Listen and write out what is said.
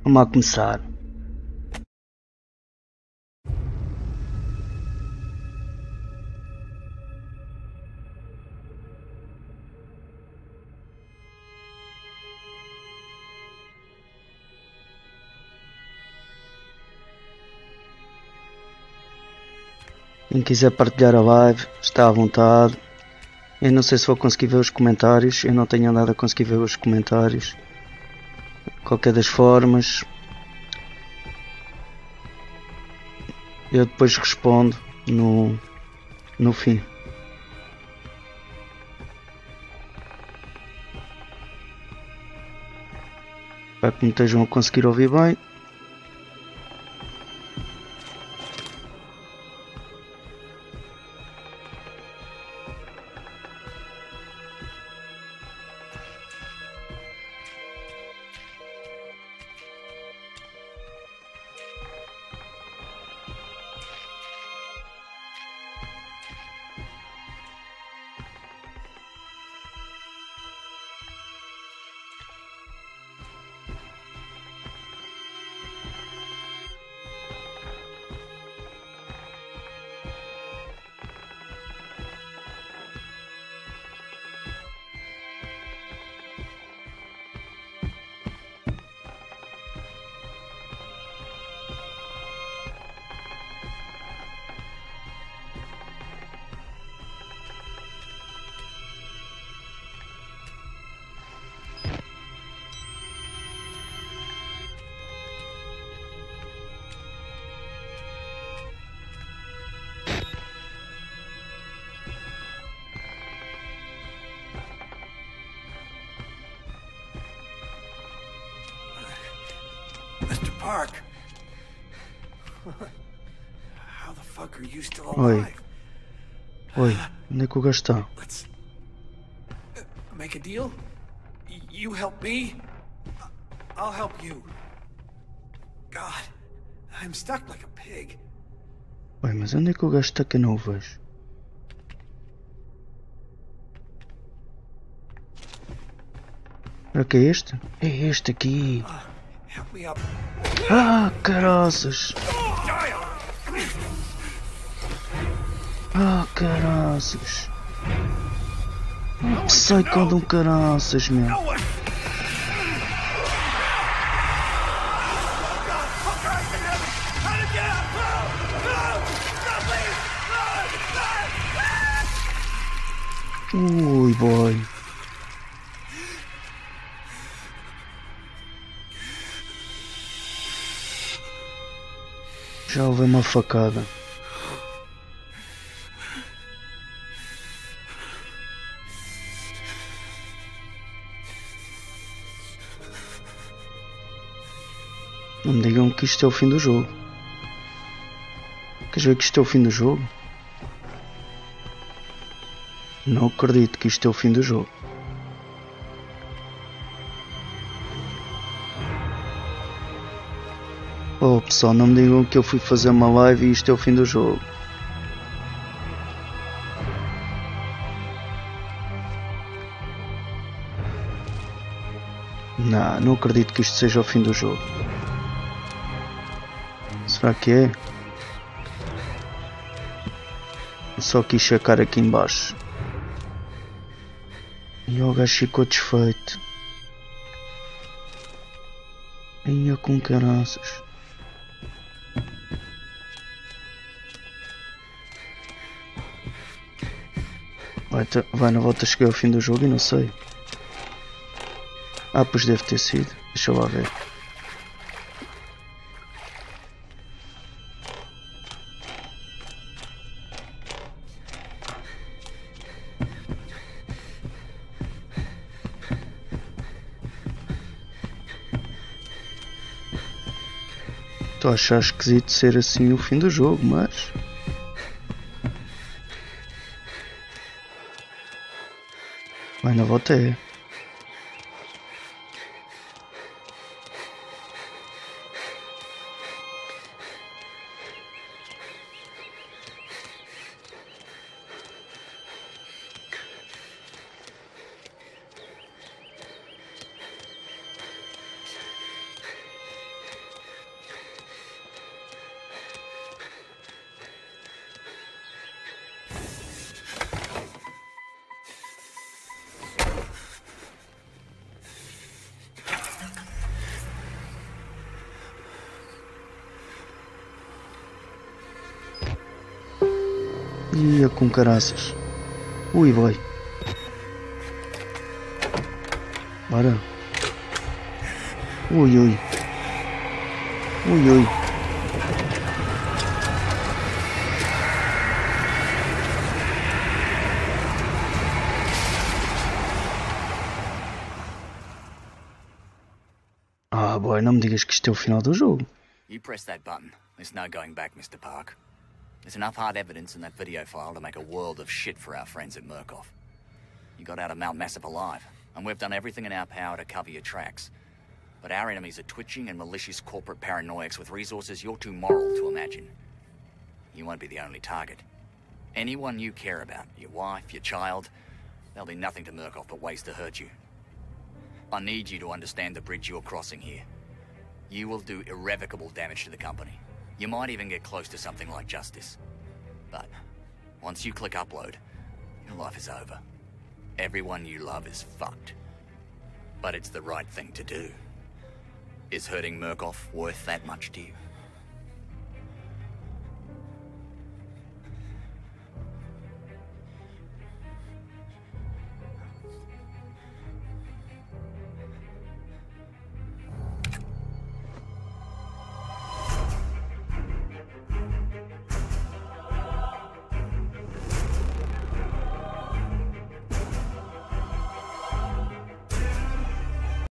Vamos a começar. Quem quiser partilhar a live, está à vontade. Eu não sei se vou conseguir ver os comentários. Eu não tenho andado a conseguir ver os comentários. Qualquer das formas, eu depois respondo no fim. Para que me estejam a conseguir ouvir bem. Mr. Park. How the fuck are you still Oi. alive? Oi, onde é que o gajo está? Let's make a deal. You help me, I'll help you. God, I'm stuck like a pig. Oi, mas onde é que o gajo está que eu não o vejo? Será que é este? É este aqui. Help me up. Ah, caraças. Ah, caraças. Que sai de um caraças, meu. Ui, boy. Já levei uma facada. Não me digam que isto é o fim do jogo. Queres ver que isto é o fim do jogo? Não acredito que isto é o fim do jogo. Oh pessoal, não me digam que eu fui fazer uma live e isto é o fim do jogo. Não acredito que isto seja o fim do jogo. Será que é? Eu só quis checar aqui embaixo. E o gajo ficou desfeito. Ia com caraças. Vai na volta, cheguei ao fim do jogo e não sei. Ah, pois deve ter sido. Deixa eu lá ver. Estou a achar esquisito ser assim o fim do jogo, mas... vai na volta é. Ia com caraças. Ui, boy. Bora. Ui, ui. Ui, ui. Ah, boy, não me digas que isto é o final do jogo. You press that button. There's no going back, Mr. Park. There's enough hard evidence in that video file to make a world of shit for our friends at Murkoff. You got out of Mount Massive alive, and we've done everything in our power to cover your tracks. But our enemies are twitching and malicious corporate paranoics with resources you're too moral to imagine. You won't be the only target. Anyone you care about, your wife, your child, there'll be nothing to Murkoff but ways to hurt you. I need you to understand the bridge you're crossing here. You will do irrevocable damage to the company. You might even get close to something like justice. But once you click upload, your life is over. Everyone you love is fucked. But it's the right thing to do. Is hurting Murkoff worth that much to you?